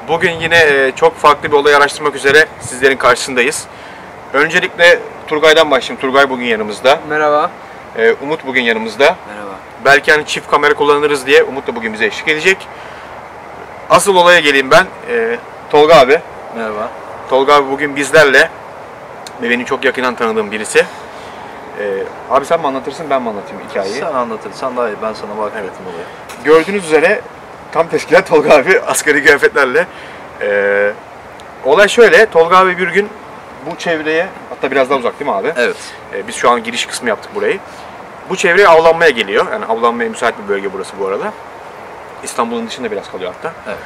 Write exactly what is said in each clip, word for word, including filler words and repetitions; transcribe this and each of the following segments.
Bugün yine çok farklı bir olayı araştırmak üzere sizlerin karşısındayız. Öncelikle Turgay'dan başlayayım. Turgay bugün yanımızda. Merhaba. Umut bugün yanımızda. Merhaba. Belki hani çift kamera kullanırız diye Umut da bugün bize eşlik edecek. Asıl olaya geleyim ben. Tolga abi. Merhaba. Tolga abi bugün bizlerle ve benim çok yakından tanıdığım birisi. Abi sen mi anlatırsın, ben mi anlatayım hikayeyi? Sen anlatırsan daha iyi. Ben sana bakıyorum Evet. olayı. Gördüğünüz üzere tam teşkilat Tolga abi asgari kıyafetlerle. Ee, olay şöyle, Tolga abi bir gün bu çevreye, hatta biraz daha uzak değil mi abi? Evet. Ee, biz şu an giriş kısmı yaptık burayı. Bu çevreye avlanmaya geliyor. Yani avlanmaya müsait bir bölge burası bu arada. İstanbul'un dışında biraz kalıyor hatta. Evet.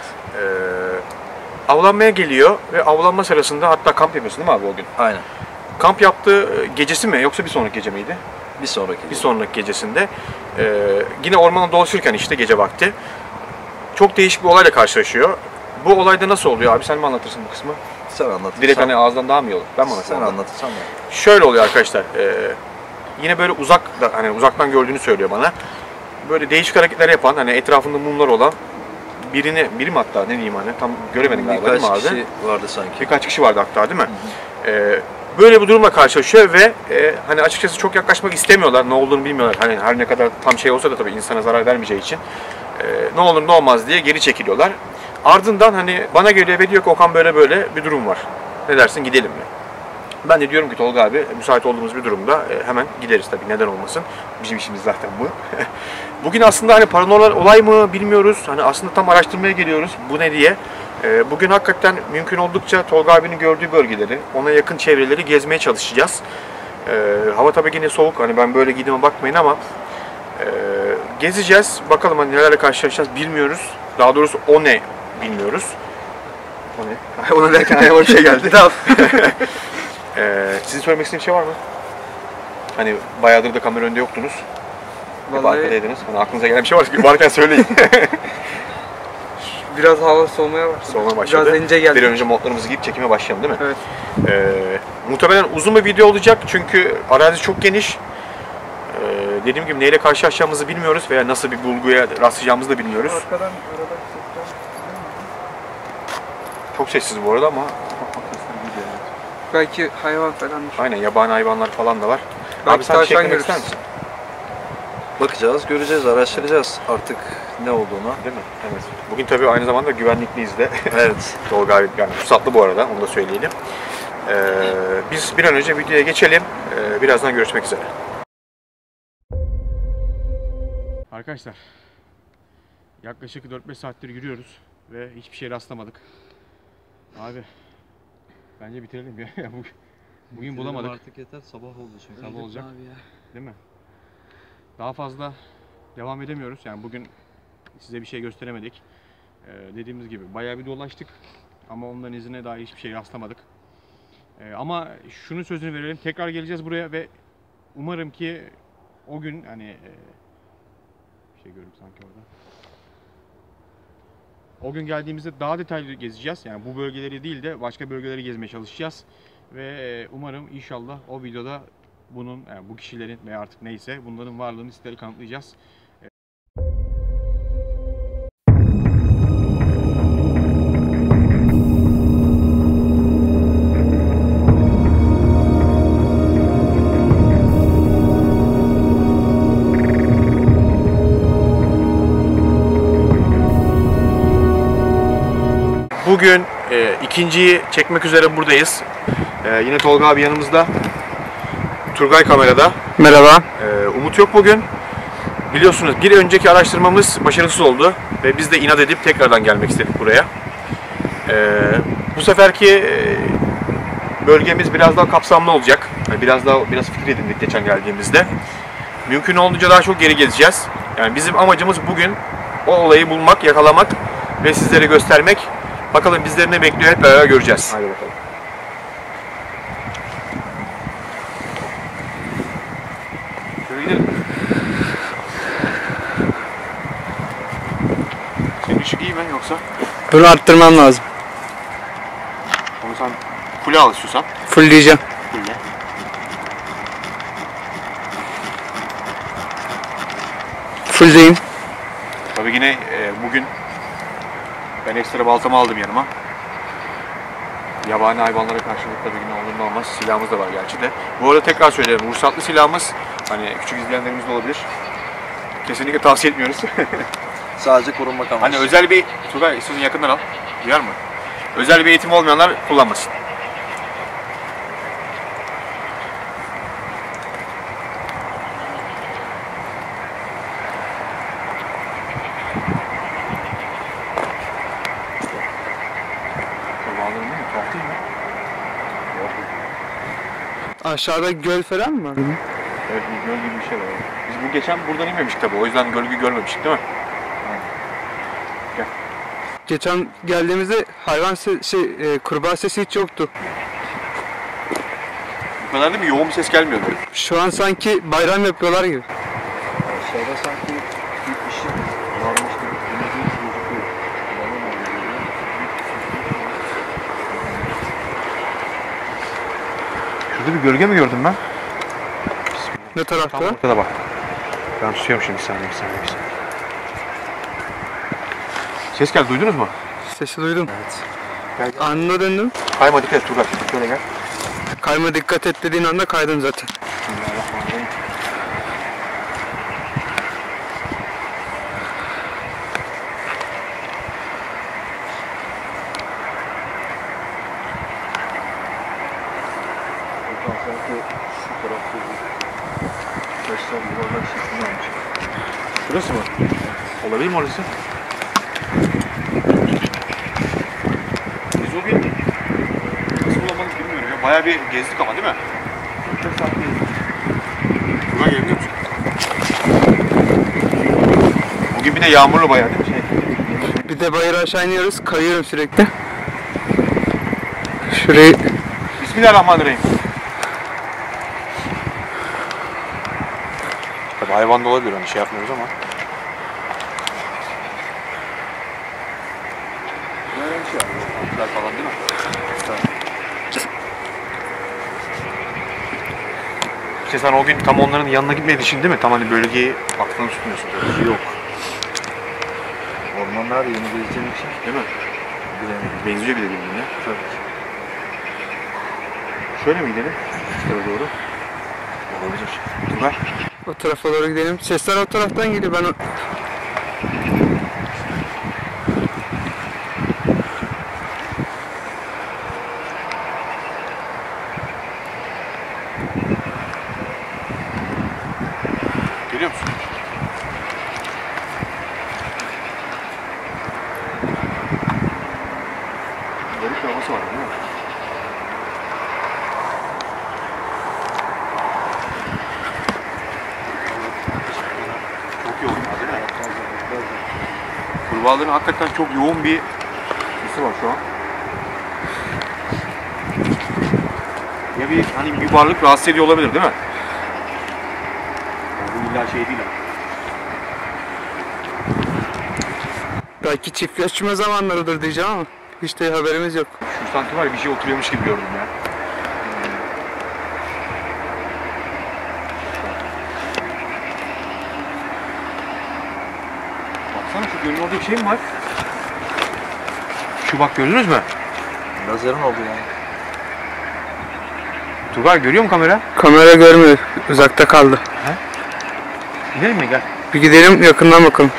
Ee, avlanmaya geliyor ve avlanma sırasında hatta kamp yapıyorsun değil mi abi o gün? Aynen. Kamp yaptığı gecesi mi yoksa bir sonraki gece miydi? Bir sonraki. Bir sonraki gecesinde e, yine ormanda dolaşırken işte gece vakti çok değişik bir olayla karşılaşıyor. Bu olayda nasıl oluyor abi? Sen mi anlatırsın bu kısmı? Sen anlatırsan. Direkt hani ağızdan daha mı iyi olur? Ben mi anlatayım? Sen ondan? anlatırsan da. Şöyle oluyor arkadaşlar. E, yine böyle uzak hani uzaktan gördüğünü söylüyor bana. Böyle değişik hareketler yapan, hani etrafında mumlar olan birini, biri mi hatta ne diyeyim hani tam göremedim galiba değil mi abi? Birkaç kişi vardı sanki. Birkaç kişi vardı hatta değil mi? Hı hı. E, Böyle bir durumla karşılaşıyor ve e, hani açıkçası çok yaklaşmak istemiyorlar, ne olduğunu bilmiyorlar. Hani her ne kadar tam şey olsa da tabii insana zarar vermeyeceği için e, ne olur ne olmaz diye geri çekiliyorlar. Ardından hani bana geliyor ve diyor ki Okan böyle böyle bir durum var. Ne dersin, gidelim mi? Ben de diyorum ki Tolga abi müsait olduğumuz bir durumda e, hemen gideriz tabii, neden olmasın. Bizim işimiz zaten bu. Bugün aslında hani paranormal olay mı bilmiyoruz. Hani aslında tam araştırmaya geliyoruz bu ne diye. Bugün hakikaten mümkün oldukça Tolga abinin gördüğü bölgeleri, ona yakın çevreleri gezmeye çalışacağız. Ee, hava tabii yine soğuk, hani ben böyle giydiğime bakmayın ama e, gezeceğiz. Bakalım hani nelerle karşılaşacağız bilmiyoruz. Daha doğrusu o ne bilmiyoruz. O ne? Ona derken ayağıma bir şey geldi. ee, sizin söylemek istediğiniz bir şey var mı? Hani bayağıdır da kamera önünde yoktunuz. Hep arkadaydınız. Hani aklınıza gelen bir şey var, varken söyleyin. Biraz hava soğumaya başladı. Soğumaya başladı. Biraz ince geldi. Bir an önce montlarımızı giyip çekime başlayalım değil mi? Evet. Ee, muhtemelen uzun bir video olacak çünkü arazi çok geniş. Ee, dediğim gibi neyle karşılaşacağımızı bilmiyoruz veya nasıl bir bulguya rastlayacağımızı da bilmiyoruz. Arkadan arada sesler. Çok sessiz bu arada ama Belki hayvan falandır. aynen, yabani hayvanlar falan da var. Belki abi sen bir şey tavşan eklemek ister görürüz. misin? Bakacağız, göreceğiz, araştıracağız artık ne olduğunu. Değil mi? Evet. Bugün tabii aynı zamanda güvenlikliyiz de. Evet. Tolga abi yani pusatlı bu arada, onu da söyleyelim. Ee, biz bir an önce videoya geçelim. Ee, birazdan görüşmek üzere. Arkadaşlar, yaklaşık dört beş saattir yürüyoruz ve hiçbir şey rastlamadık. Abi, bence bitirelim ya. Bugün, bugün bulamadık. Artık yeter, sabah oldu çünkü. Sabah olacak. Abi ya. Değil mi? Daha fazla devam edemiyoruz. Yani bugün size bir şey gösteremedik. Ee, dediğimiz gibi bayağı bir dolaştık ama onların izine daha hiçbir şey rastlamadık. Ee, ama şunun sözünü verelim. Tekrar geleceğiz buraya ve umarım ki o gün hani e, bir şey gördüm sanki orada. O gün geldiğimizde daha detaylı gezeceğiz. Yani bu bölgeleri değil de başka bölgeleri gezmeye çalışacağız. Ve umarım inşallah o videoda bunun, yani bu kişilerin veya artık neyse bunların varlığını sizlere kanıtlayacağız. Bugün e, ikinciyi çekmek üzere buradayız. E, yine Tolga abi yanımızda. Turgay kamerada. Merhaba. E, Umut yok bugün. Biliyorsunuz bir önceki araştırmamız başarısız oldu ve biz de inat edip tekrardan gelmek istedik buraya. E, bu seferki e, bölgemiz biraz daha kapsamlı olacak. Yani biraz daha biraz fikir edindik geçen geldiğimizde. Mümkün olduğunca daha çok geri gezeceğiz. Yani bizim amacımız bugün o olayı bulmak, yakalamak ve sizlere göstermek. Bakalım bizleri ne bekliyor, hep beraber göreceğiz. Hadi bakalım. Şöyle gidelim. Senin ışık iyi mi yoksa? Bunu arttırmam lazım. Onu sen full'e al istiyorsan. Fullleyeceğim. Full'e. Fulldeyim. Tabii yine e, bugün Ben ekstra baltamı aldım yanıma. Yabani hayvanlara karşılık tabii ki ne olur ne olmaz. Silahımız da var gerçi de. Bu arada tekrar söyleyelim. Ruhsatlı silahımız. Hani küçük izleyenlerimiz de olabilir. Kesinlikle tavsiye etmiyoruz. Sadece korunmak amaçlı. Hani özel bir... Tugay istiyorsan yakından al. Duyar mı? Özel bir eğitim olmayanlar kullanmasın. Aşağıda göl falan mı? Hı hı. Evet, bir göl gibi bir şey var. Biz bu geçen buradan inmemiştik tabii. O yüzden gölgü görmemiştik değil mi? Gel. Geçen geldiğimizde hayvan se şey e, kurbağa sesi hiç yoktu. Bu kadar değil mi? Yoğun bir ses gelmiyordu. Şu an sanki bayram yapıyorlar gibi. Aşağıda sanki bir ışık varmış gibi gözüküyor. Şurada bir gölge mi gördüm ben? Ne tarafta? Tam ortada bak. Ben tutuyorum şimdi bir saniye, bir saniye, bir saniye. Ses geldi, duydunuz mu? Sesi duydum. Evet. Gel, gel. Anında döndüm. Kayma, dikkat et Turgay. Şöyle gel. Kayma dikkat et dediğin anda kaydım zaten. Bismillahirrahmanirrahim. Buradan sanki şu tarafta bir taşlar yuvarlak şeklinde olmuş. Şurası mı? Olabilir mi orası? Biz o bir... Nasıl bulamadık bilmiyorum ya. Bayağı bir gezdik ama değil mi? Çok saat gezdik. Turgay gelebiliyor musun? Bugün bir de yağmurlu bayağı değil mi? Şey. Bir de bayır aşağı iniyoruz. Kayıyorum sürekli. Şurayı Bismillahirrahmanirrahim. Tabii hayvan da olabilir, hani şey yapmıyoruz ama. Böyle bir şey var. Güzel falan değil mi? İşte sen o gün tam onların yanına gitmediğin için değil mi? Tam hani bölgeyi aklını tutmuyorsun. Yok. Ormanlar yeni gezeceğim için Değil mi? bilemedim. Benziyor bir de birbirine. Tabii ki. Şöyle mi gidelim? Şu tarafa doğru. Olabilir. Turgay. o tarafa doğru gidelim. Sesler o taraftan geliyor. Ben o... Görüyor musun? Garip bir havası var değil mi? Çok yoğun ya değil mi? Kurbağaların hakikaten çok yoğun bir sesi var şu an. Ya bir hani bir varlık rahatsız ediyor olabilir değil mi? Yani bu illa şey değil ama. Belki çiftleşme zamanlarıdır diyeceğim ama hiç de haberimiz yok. Şu sanki var ya bir şey oturuyormuş gibi gördüm ya. Baksana şu gölün orada bir şey mi var? Şu bak gördünüz mü? Lazerin oldu yani. Turgay görüyor mu kamera? Kamera görmüyor. Uzakta kaldı. Gidelim mi gel? Bir gidelim yakından bakalım.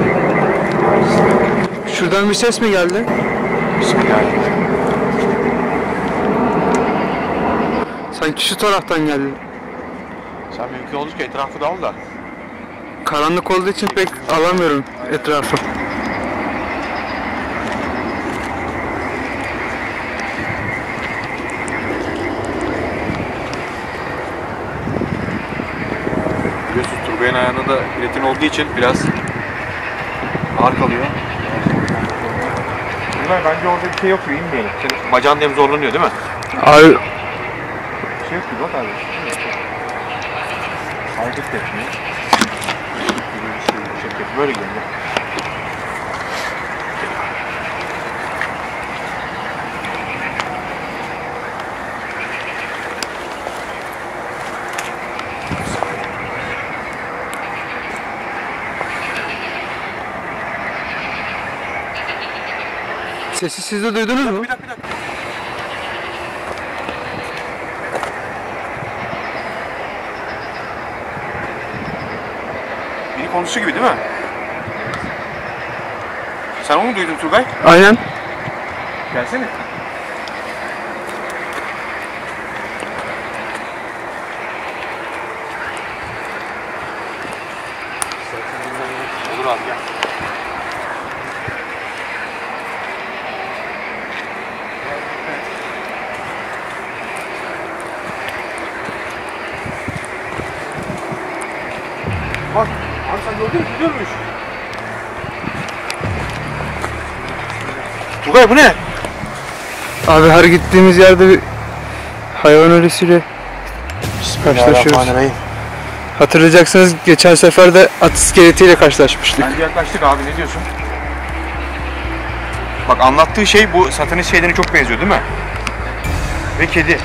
Şuradan bir ses mi geldi? Bismillahirrahmanirrahim. Sanki şu taraftan geldi. Sen mümkün oldukça etrafı da al da. Karanlık olduğu için pek alamıyorum etrafı. Biliyorsunuz turbayın ayağında da platin olduğu için biraz ağır kalıyor. Bunlar bence orada bir şey yok gibi, inmeyelim. Senin bacağın hem zorlanıyor değil mi? Abi Bir şey yok gibi bak abi. Hareket de etmiyor. Böyle gidelim. sesi siz de duydunuz mu? Bir dakika, bir dakika. Biri konuşuyor gibi değil mi? Sen onu mu duydun Turgay? Aynen. Gelsene. Olur abi gel. Bak, abi sen gördün mü? Gidiyormuş. Tugay bu ne? Abi her gittiğimiz yerde bir hayvan ölüsüyle karşılaşıyoruz. Bismillahirrahmanirrahim. Hatırlayacaksınız geçen sefer de at iskeletiyle karşılaşmıştık. Bence yaklaştık abi, ne diyorsun? Bak anlattığı şey bu satanist şeylerine çok benziyor değil mi? Ve kedi.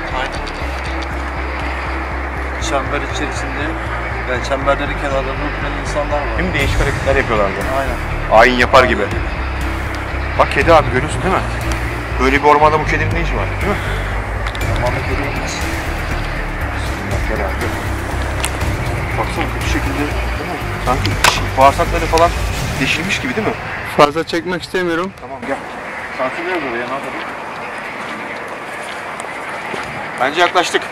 Çember içerisinde, yani çemberleri kenarlarında oturan insanlar var. Değil mi? Değişik hareketler yapıyorlardı. Aynen. Ayin yapar gibi. Bak kedi abi, görüyorsun değil mi? Böyle bir ormanda bu kedinin ne işi var değil mi? Ormanda kedi olmaz. Bismillah abi. Baksana kötü şekilde değil mi? Sanki bağırsakları falan deşilmiş gibi değil mi? Fazla çekmek istemiyorum. Tamam gel. Sansürlüyoruz oraya, ne yapalım? Bence yaklaştık.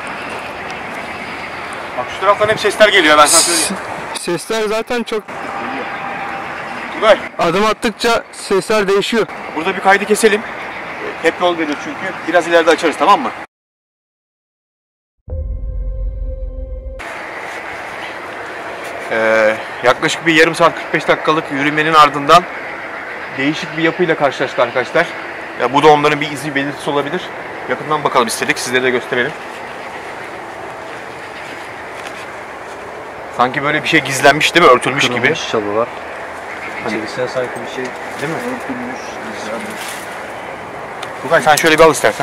Bak şu taraftan hep sesler geliyor, ben sana söyleyeyim. Sesler zaten çok, Tugay, adım attıkça sesler değişiyor. burada bir kaydı keselim. Hep yol veriyor çünkü. Biraz ileride açarız, tamam mı? Ee, yaklaşık bir yarım saat kırk beş dakikalık yürümenin ardından değişik bir yapıyla karşılaştık arkadaşlar. Ya bu da onların bir izi, belirtisi olabilir. Yakından bakalım istedik, sizlere de gösterelim. Sanki böyle bir şey gizlenmiş değil mi? Örtülmüş gibi. Kırılmış çalılar. Hani- İçerisine sanki bir şey Değil mi? örtülmüş, gizlenmiş. Tugay sen şöyle bir al istersen.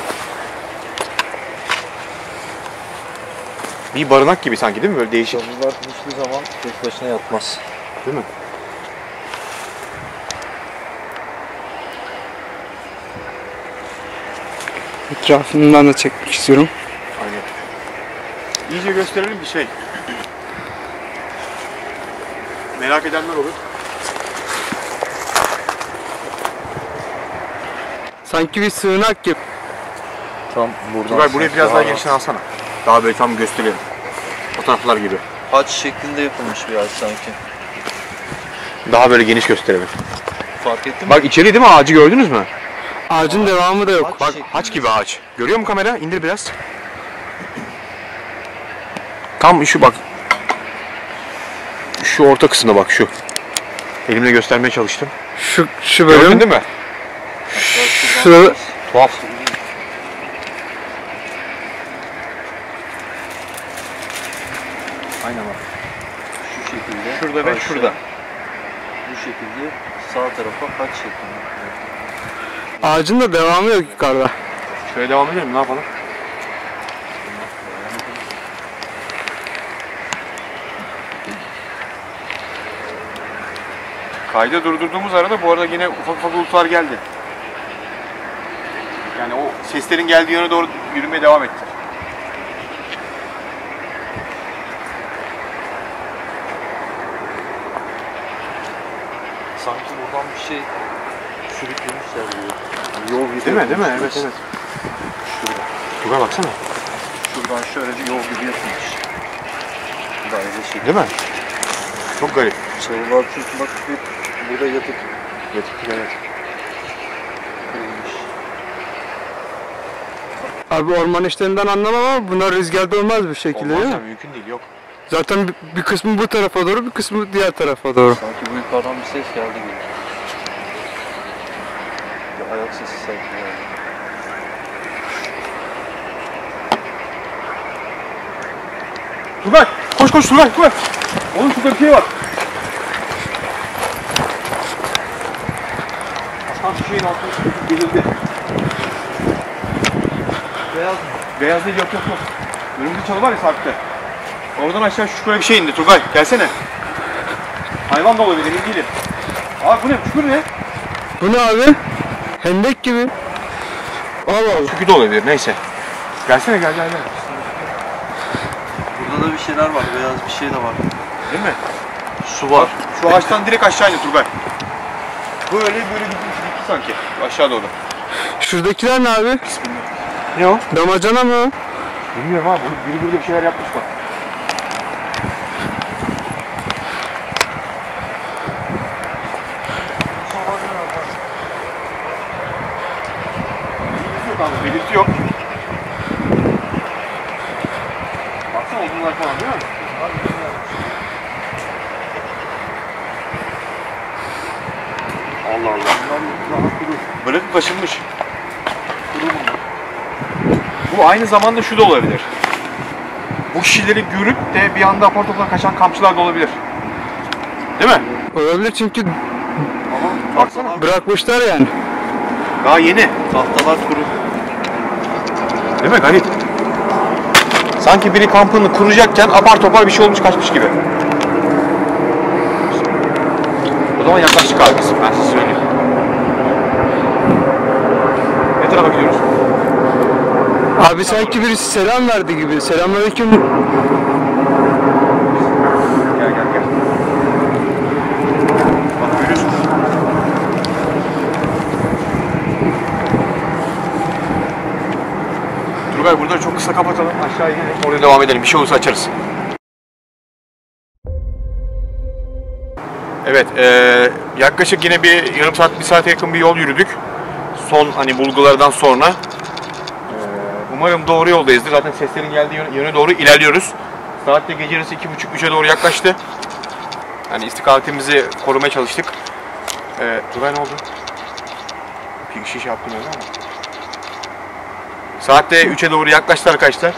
Bir barınak gibi sanki değil mi? Böyle değişik. Çalılar hiçbir zaman tek başına yatmaz. Değil mi? Etrafından da çekmek istiyorum. Aynen. İyice gösterelim bir şey. Merak edenler olur. Sanki bir sığınak gibi. Tam buradan. Tugay burayı biraz daha rahat. genişten alsana. Daha böyle tam gösterelim. Fotoğraflar gibi. Haç şeklinde yapılmış bir ağaç sanki. Daha böyle geniş gösterelim. Fark ettin mi? Bak içeri değil mi, ağacı gördünüz mü? Ağacın devamı da yok. Bak şeklinde. haç gibi ağaç. Görüyor mu kamera? İndir biraz. Tam şu bak. Şu orta kısmına bak şu. Elimle göstermeye çalıştım. Şu, şu Gördün bölüm. değil mi? Şurada Tuhaf. Aynen bak. Şu şekilde. Şurada ve karşı- şurada. Bu şekilde sağ tarafa haç şeklinde. ağacın da devamı yok yukarıda. Şöyle devam edelim, ne yapalım? Kaydı durdurduğumuz arada bu arada yine ufak ufak bulutlar geldi. Yani o seslerin geldiği yöne doğru yürümeye devam ettik. Sanki buradan bir şey sürüklemişler gibi. Yani yol gibi. Değil mi? Değil mi? yapılmış. Evet evet. Şurada. Şuraya baksana. Buradan şöyle bir yol gibi yapılmış. Daire şey. Değil mi? Çok garip. Çalılar çünkü bak hep burada yatıp Yatık evet. kırılmış. Abi orman işlerinden anlamam ama bunlar rüzgarda olmaz bir şekilde Olmaz değil ya, mi? mümkün değil, yok. Zaten bir, bir kısmı bu tarafa doğru, bir kısmı diğer tarafa doğru. Sanki bu yukarıdan bir ses geldi gibi. Bir ayak sesi sanki yani. Turgay! Koş koş Turgay! Turgay! Oğlum şurada bir şey var. Aslan şu şeyin altına gelirdi. Beyaz mı? Beyaz değil, yok yok yok. Önümüzde çalı var ya sabit'te. Oradan aşağı şu şuraya bir şey indi Turgay. Gelsene. Hayvan da olabilir, emin değilim. Abi bu ne? Çukur ne? Bu ne abi? Hendek gibi. Allah Allah. Çukur da olabilir, neyse. Gelsene gel gel gel. Burada da bir şeyler var. Beyaz bir şey de var. Değil mi? Su var. Şu ağaçtan direkt aşağı indi Turgay. Böyle böyle gitmiş gitti sanki. Aşağı doğru. Şuradakiler ne abi? Ne o? Damacana mı? Bilmiyorum abi. Biri burada bir şeyler yapmış bak. Belirti yok abi. Belirti yok. Baksana odunlar falan değil mi? Allah Allah. Bırakıp kaçılmış. Bu aynı zamanda şu da olabilir. Bu kişileri görüp de bir anda apar topar kaçan kampçılar da olabilir. Değil mi? Olabilir çünkü Ama baksana. bırakmışlar yani. Daha yeni. Tahtalar kuru. Değil mi? Garip. Sanki biri kampını kuracakken apar topar bir şey olmuş kaçmış gibi. O zaman yaklaştık abi biz. Ben size söyleyeyim. Ne tarafa gidiyoruz? Abi sanki birisi selam verdi gibi. Selamünaleyküm. Gel gel gel. Bak görüyorsun. Turgay burada çok kısa kapatalım. Aşağı inelim. Oraya devam edelim. Bir şey olursa açarız. Evet. Ee, yaklaşık yine bir yarım saat, bir saate yakın bir yol yürüdük. Son hani bulgulardan sonra. Ee, umarım doğru yoldayızdır. Zaten seslerin geldiği yöne, yöne doğru ilerliyoruz. Saat de gece yarısı iki buçuk üçe doğru yaklaştı. Yani istikametimizi korumaya çalıştık. Ee, Turgay ne oldu? Bir şiş yaptım öyle ama. Saatte üçe doğru yaklaştı arkadaşlar.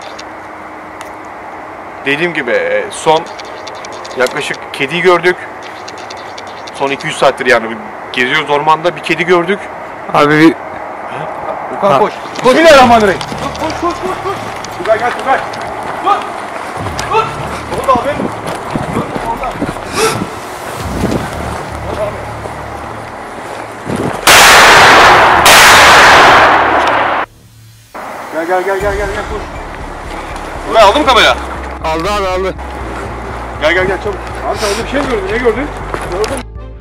Dediğim gibi son yaklaşık kediyi gördük. Son iki yüz saattir yani geziyoruz ormanda, bir kedi gördük. Abi bir... Okan koş. Koş. Bismillahirrahmanirrahim. Koş koş koş koş koş. Tugay gel Tugay. Dur. Dur. Ne oldu abi? Dur. Orada. Dur. Dur abi. Gel gel gel gel gel gel koş. Tugay aldın mı kamera? Aldı abi aldı. Gel gel gel çabuk. Abi sen orada bir şey mi gördün? Ne gördün? Gördüm.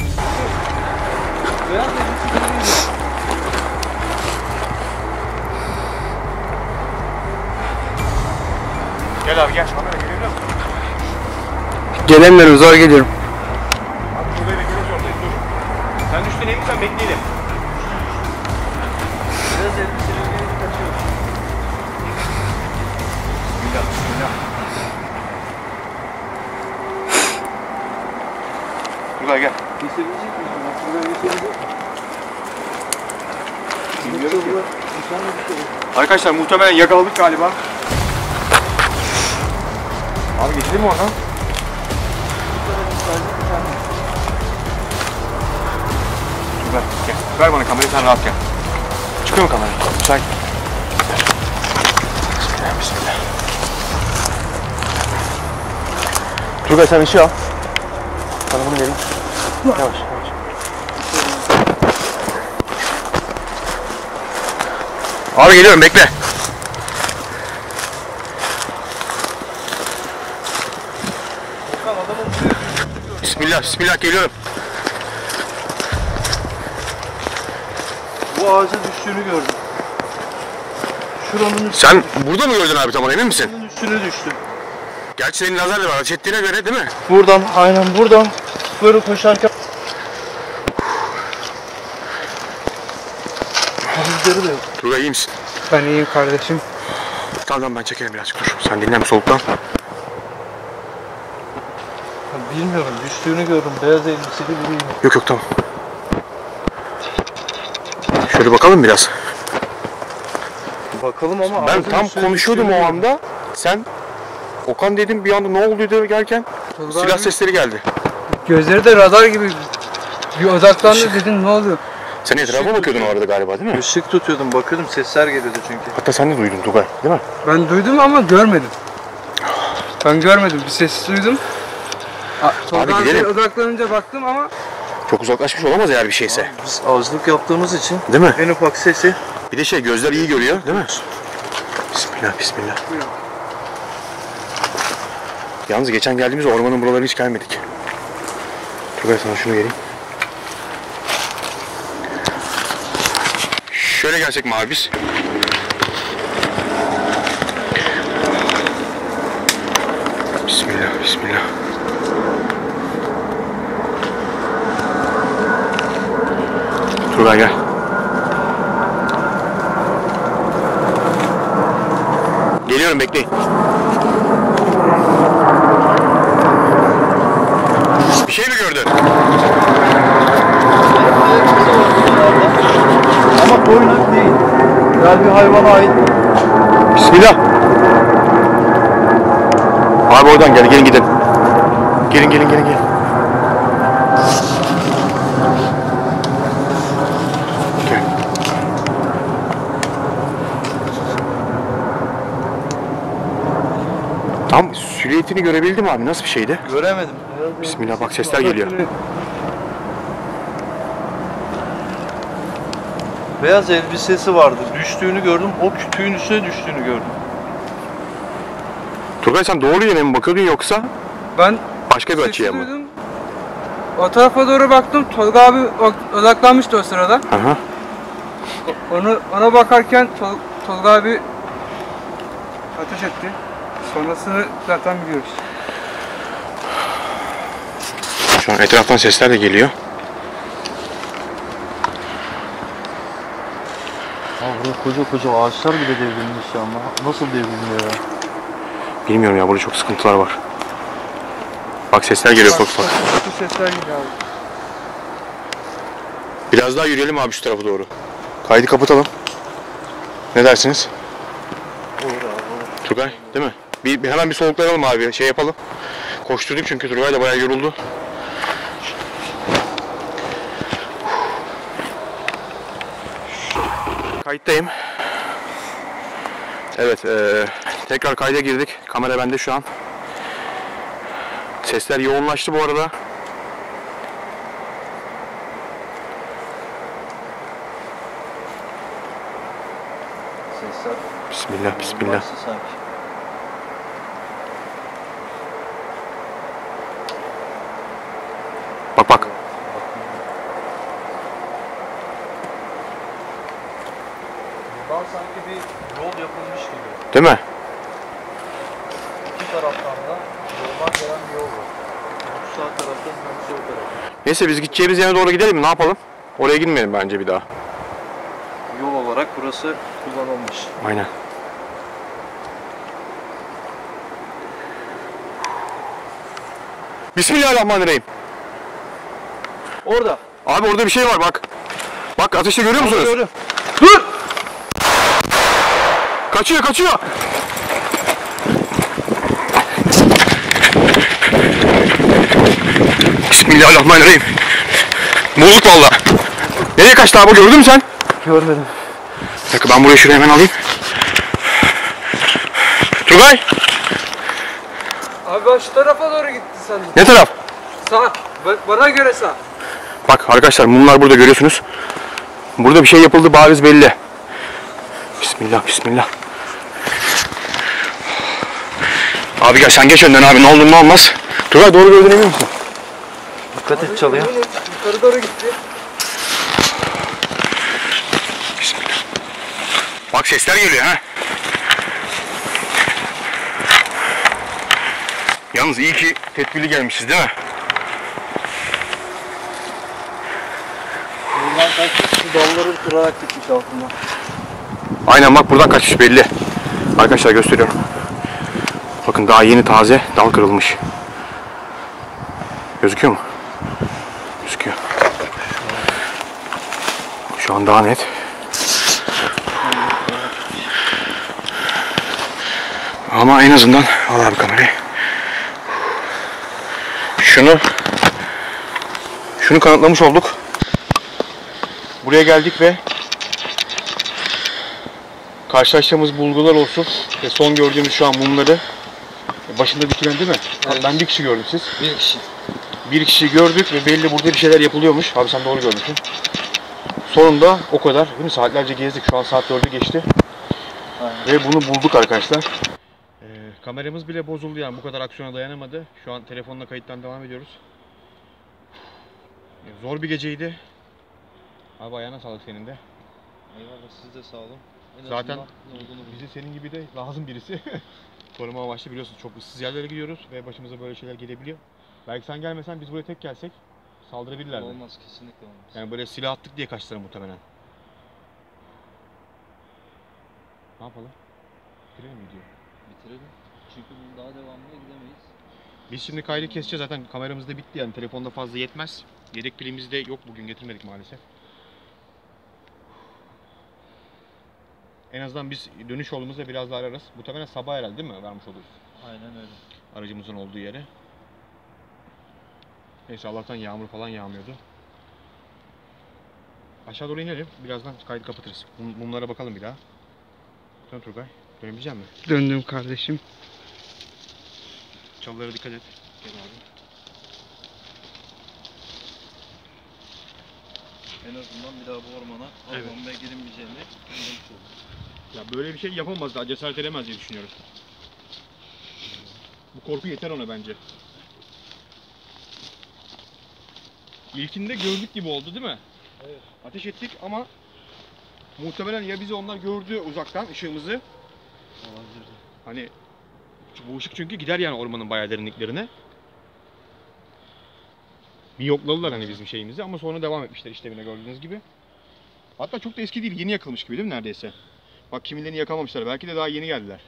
Beyaz Gel abi gel. Kamera gelebiliyor musun? Gelemiyorum, zor geliyorum. Abi şurada bekliyoruz oradayız dur. Sen üstüne in sen bekleyelim. Biraz elbiseleri kaçıyor. Bismillah bismillah. Tugay gel. Kesebilecek miyiz? Burada kesebilecek miyiz? Bilmiyorum ki. Bir tane bir şey var. Arkadaşlar muhtemelen yakaladık galiba. Abi geçelim mi oradan? Tugay gel. Ver bana kamerayı sen rahat gel. Çıkıyor mu kamera? Müsait. Bismillah bismillah. Tugay sen ışığı al. Sana bunu vereyim. Yavaş yavaş. Abi geliyorum bekle. Bismillah bismillah geliyorum. Bu ağaca düştüğünü gördüm. onun üstüne, Sen burada mı gördün abi, tam emin misin? onun üstüne düştü. Gerçi senin lazer de var. Ateş ettiğine göre değil mi? Buradan, aynen buradan böyle koşarken izleri de yok. Turgay iyi misin? Ben iyiyim kardeşim. Tamam tamam, ben çekerim birazcık, dur. Sen dinlen bir soluklan. Ya bilmiyorum, düştüğünü gördüm. Beyaz elbiseli biriydi. Yok yok, tamam. Şöyle bakalım biraz. Bakalım ama Ben ağzının tam üstüne konuşuyordum o düştüğünü anda. Sen Okan dedim, bir anda ne oldu dedi gelken Tolga silah abi- sesleri geldi. Gözleri de radar gibi. Bir odaklandı, dedin ne oluyor? Sen etrafa bakıyordun o arada galiba, değil mi? Işık tutuyordum, bakıyordum, sesler geliyordu çünkü. Hatta sen de duydun Tugay, değil mi? Ben duydum ama görmedim. Ben görmedim. Bir ses duydum. A- Tolga abiye gidelim. odaklanınca baktım ama Çok uzaklaşmış olamaz eğer bir şeyse. Biz avcılık yaptığımız için Değil mi? en ufak sesi Bir de şey, gözler iyi görüyor, değil mi? Bismillah, bismillah. Buyurun. Yalnız geçen geldiğimizde ormanın buralarına hiç gelmedik. Tugay sana şunu vereyim. Şöyle gelsek mi abi biz? Bismillah, bismillah. Tugay gel. Geliyorum, bekleyin. Bir şey mi gördün? ama koynak değil. Yani bir hayvana ait. Bismillah. Abi oradan gel, gelin gidelim. Gelin gelin gelin gelin. Gel. Tam silüetini görebildim abi, nasıl bir şeydi? Göremedim. Bismillah, bak sesler geliyor. Beyaz elbisesi vardı. Düştüğünü gördüm. O kütüğün üstüne düştüğünü gördüm. Turgay sen doğru yere mi bakıyordun yoksa ben başka bir sesi açıya mı? duydum. O tarafa doğru baktım. Tolga abi o- odaklanmıştı o sırada. Aha. O- Onu ona bakarken Tol- Tolga abi ateş etti. Sonrasını zaten biliyoruz. Şu an etraftan sesler de geliyor. Aa, burada koca koca ağaçlar bile devrilmiş ya, ama nasıl devriliyor ya? Bilmiyorum ya, burada çok sıkıntılar var. Bak sesler geliyor ufak ufak. Bu sesler geliyor abi. Biraz daha yürüyelim abi şu tarafa doğru. Kaydı kapatalım. Ne dersiniz? Olur abi, olur. Turgay, değil mi? Bir, bir hemen bir soluklayalım abi, şey yapalım. Koşturduk çünkü Turgay da bayağı yoruldu. Kayıttayım. Evet, eee, tekrar kayda girdik. Kamera bende şu an. Sesler yoğunlaştı bu arada. Sesler Bismillah, bismillah. başlı sanki. Bak bak. Buradan sanki bir yol yapılmış gibi. Değil mi? İki taraftan da yoldan gelen bir yol var. Hem sağ taraftan hem sol taraftan. Neyse biz gideceğimiz yere doğru gidelim mi? Ne yapalım? Oraya gitmeyelim bence bir daha. Yol olarak burası kullanılmış. Aynen. Bismillahirrahmanirrahim. Orada. Abi orada bir şey var bak. Bak ateşte görüyor musunuz? Gördüm. Dur! Kaçıyor kaçıyor. Bismillahirrahmanirrahim. Bulduk valla. Nereye kaçtı abi, gördün mü sen? Görmedim. Bir dakika, ben burayı şuraya hemen alayım. Turgay! Abi şu tarafa doğru gitti sen. Ne taraf? Sağ. Ba- Bana göre sağ. Bak arkadaşlar, mumlar burada görüyorsunuz. Burada bir şey yapıldı, bariz belli. Bismillah, bismillah. Abi gel sen geç önden abi, ne olur ne olmaz. Turgay doğru gördün emin misin? Dikkat et çalıya. Yukarı doğru gitti. Bismillah. Bak sesler geliyor ha. Yalnız iyi ki tedbirli gelmişiz değil mi? Buradan kaç kişi dalları kırarak gitmiş altından. Aynen bak buradan kaçış belli. Arkadaşlar gösteriyorum. Bakın daha yeni taze dal kırılmış. Gözüküyor mu? Gözüküyor. Şu an daha net. Ama en azından al abi kamerayı. Şunu şunu kanıtlamış olduk. Buraya geldik ve karşılaştığımız bulgular olsun ve son gördüğümüz şu an mumları başında dikilen değil mi? Evet. Ben bir kişi gördüm, siz? Bir kişi. Bir kişi gördük ve belli burada bir şeyler yapılıyormuş. Abi sen doğru görmüşsün. Sonunda o kadar. Değil mi? Saatlerce gezdik. Şu an saat dördü geçti. Aynen. Ve bunu bulduk arkadaşlar. Ee, kameramız bile bozuldu yani bu kadar aksiyona dayanamadı. Şu an telefonla kayıttan devam ediyoruz. Ee, zor bir geceydi. Abi ayağına sağlık senin de. Eyvallah, siz de sağ olun. En Zaten azından ne olduğunu bilin. bize senin gibi de lazım birisi. Koruma amaçlı biliyorsunuz çok ıssız yerlere gidiyoruz ve başımıza böyle şeyler gelebiliyor. Belki sen gelmesen biz buraya tek gelsek saldırabilirlerdi. Olmaz, kesinlikle olmaz. Yani böyle silah attık diye kaçtılar muhtemelen. Ne yapalım? Bitirelim mi diyor. Bitirelim. Çünkü bunun daha devamına gidemeyiz. Biz şimdi kaydı keseceğiz zaten kameramız da bitti yani telefonda fazla yetmez. Yedek pilimiz de yok bugün getirmedik maalesef. En azından biz dönüş yolumuzda biraz daha ararız. Muhtemelen sabah herhalde değil mi vermiş oluruz Aynen öyle. aracımızın olduğu yere. Neyse Allah'tan yağmur falan yağmıyordu. Aşağı doğru inelim. Birazdan kaydı kapatırız. Mum- Mumlara bakalım bir daha. Dön Turgay. Dönebilecek misin? Döndüm kardeşim. Çalılara dikkat et. Gel abi. En azından bir daha bu ormana Evet. avlanmaya girilmeyeceğini anlamış olduk. Ya böyle bir şey yapamaz daha cesaret edemez diye düşünüyorum. Bu korku yeter ona bence. İlkinde gördük gibi oldu değil mi? Evet. Ateş ettik ama muhtemelen ya bizi onlar gördü uzaktan ışığımızı. Olabilirdi. Hani bu ışık çünkü gider yani ormanın bayağı derinliklerine. Bir yokladılar hani bizim şeyimizi ama sonra devam etmişler işlemine gördüğünüz gibi. Hatta çok da eski değil, yeni yakılmış gibi değil mi neredeyse? Bak kimilerini yakamamışlar, belki de daha yeni geldiler.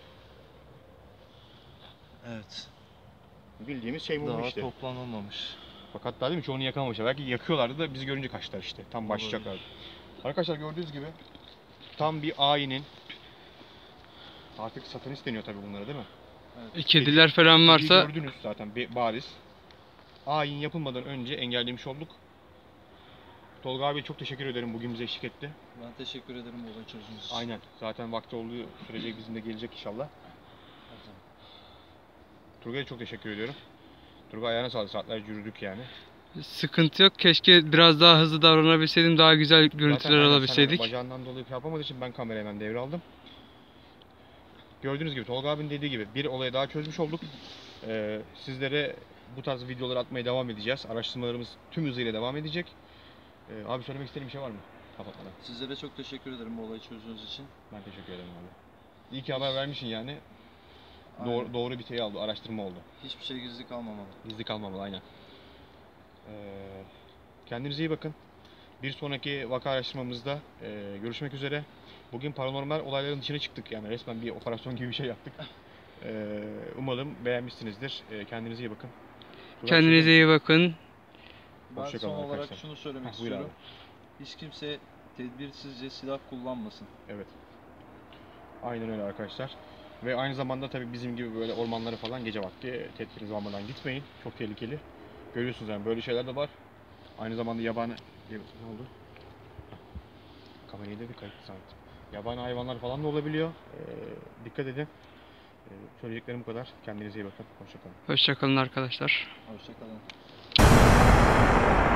Evet. Bildiğimiz şey mum Daha işte. toplanılmamış. Bak hatta değil mi çoğunu yakamamışlar. Belki yakıyorlardı da bizi görünce kaçtılar işte. Tam başlayacaklardı. Arkadaşlar gördüğünüz gibi tam bir ayinin artık satanist deniyor tabii bunlara değil mi? Evet. Kediler falan Kediyi varsa gördünüz zaten bir bariz. Ayin yapılmadan önce engellemiş olduk. Tolga abi çok teşekkür ederim bugün bize eşlik etti. Ben teşekkür ederim bu olayı çözdüğünüz için. Aynen. Zaten vakti olduğu sürece bizim de gelecek inşallah. Her zaman. Turgay'a çok teşekkür ediyorum. Turgay ayağına sağlık. Saatlerce yürüdük yani. sıkıntı yok. Keşke biraz daha hızlı davranabilseydim, daha güzel Zaten görüntüler aynen sen alabilseydik. bacağından dolayı yapamadığı için ben kamerayı hemen devraldım. Gördüğünüz gibi Tolga abinin dediği gibi bir olayı daha çözmüş olduk. Ee, sizlere bu tarz videoları atmaya devam edeceğiz. Araştırmalarımız tüm hızıyla devam edecek. Ee, abi söylemek istediğin bir şey var mı? Kapatmadan. Sizlere çok teşekkür ederim bu olayı çözdüğünüz için. Ben teşekkür ederim abi. İyi ki haber vermişsin yani. Doğru, Aynen. doğru bir şey oldu, araştırma oldu. Hiçbir şey gizli kalmamalı. Gizli kalmamalı aynen. Ee, kendinize iyi bakın. Bir sonraki vaka araştırmamızda e, görüşmek üzere. Bugün paranormal olayların dışına çıktık yani resmen bir operasyon gibi bir şey yaptık. Ee, umarım beğenmişsinizdir. Ee, kendinize iyi bakın. Turan, Kendinize iyi bakın. Ben Hoşça kalın son olarak arkadaşlar. şunu söylemek Heh, buyur istiyorum. Hiç kimse tedbirsizce silah kullanmasın. Evet. Aynen öyle arkadaşlar. Ve aynı zamanda tabii bizim gibi böyle ormanlara falan gece vakti tedbiriniz olmadan gitmeyin. Çok tehlikeli. Görüyorsunuz yani böyle şeyler de var. Aynı zamanda yabani... Ne oldu? Heh. Kamerayı da bir kayıt zannettim. Yabani hayvanlar falan da olabiliyor. Ee, dikkat edin. Ee, söyleyeceklerim bu kadar. Kendinize iyi bakın. Hoşça kalın. Hoşçakalın arkadaşlar. Hoşçakalın.